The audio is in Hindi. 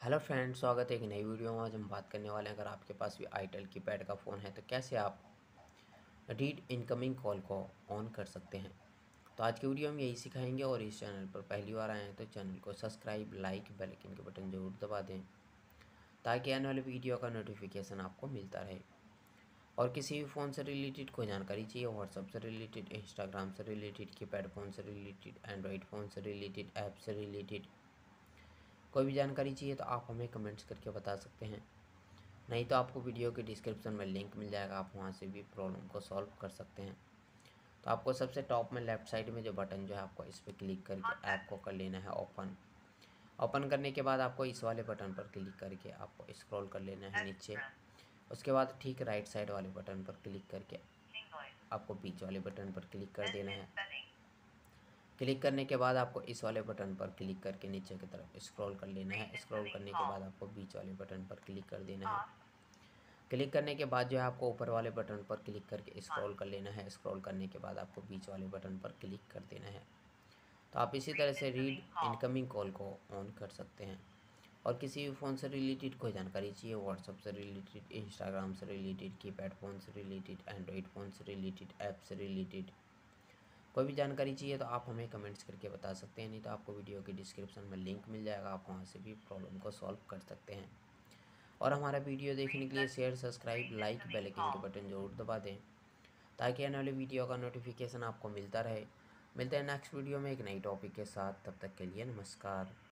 हेलो फ्रेंड्स, स्वागत है एक नई वीडियो में। आज हम बात करने वाले हैं, अगर आपके पास भी आईटेल कीपैड का फ़ोन है तो कैसे आप रीड इनकमिंग कॉल को ऑन कर सकते हैं। तो आज की वीडियो में यही सिखाएंगे। और इस चैनल पर पहली बार आए हैं तो चैनल को सब्सक्राइब, लाइक, बेल आइकन के बटन ज़रूर दबा दें ताकि आने वाली वीडियो का नोटिफिकेशन आपको मिलता रहे। और किसी भी फ़ोन से रिलेटेड कोई जानकारी चाहिए, व्हाट्सएप से रिलेटेड, इंस्टाग्राम से रिलेटेड, कीपैड फ़ोन से रिलेटेड, एंड्रॉयड फ़ोन से रिलेटेड, ऐप से रिलेटेड कोई भी जानकारी चाहिए तो आप हमें कमेंट्स करके बता सकते हैं। नहीं तो आपको वीडियो के डिस्क्रिप्शन में लिंक मिल जाएगा, आप वहाँ से भी प्रॉब्लम को सॉल्व कर सकते हैं। तो आपको सबसे टॉप में लेफ़्ट साइड में जो बटन जो है, आपको इस पर क्लिक करके ऐप को कर लेना है ओपन। ओपन करने के बाद आपको इस वाले बटन पर क्लिक करके आपको स्क्रॉल कर लेना है नीचे। उसके बाद ठीक राइट साइड वाले बटन पर क्लिक करके आपको बीच वाले बटन पर क्लिक कर देना है। क्लिक करने के बाद आपको इस वाले बटन पर क्लिक करके नीचे की तरफ स्क्रॉल कर लेना है। स्क्रॉल करने के बाद आपको बीच वाले बटन पर क्लिक कर देना है। क्लिक करने के बाद जो है आपको ऊपर वाले बटन पर क्लिक करके स्क्रॉल कर लेना है। स्क्रॉल करने के बाद आपको बीच वाले बटन पर क्लिक कर देना है। तो आप इसी तरह से रीड इनकमिंग कॉल को ऑन कर सकते हैं। और किसी भी फ़ोन से रिलेटेड कोई जानकारी चाहिए, व्हाट्सएप से रिलेटेड, इंस्टाग्राम से रिलेटेड, कीपैड फ़ोन से रिलेटेड, एंड्रॉयड फ़ोन से रिलेटेड, ऐप से रिलेटेड कोई भी जानकारी चाहिए तो आप हमें कमेंट्स करके बता सकते हैं। नहीं तो आपको वीडियो के डिस्क्रिप्शन में लिंक मिल जाएगा, आप वहाँ से भी प्रॉब्लम को सॉल्व कर सकते हैं। और हमारा वीडियो देखने के लिए share, subscribe, like, bell icon के बटन ज़रूर दबा दें ताकि आने वाली वीडियो का नोटिफिकेशन आपको मिलता रहे। मिलते हैं नेक्स्ट वीडियो में एक नई टॉपिक के साथ, तब तक के लिए नमस्कार।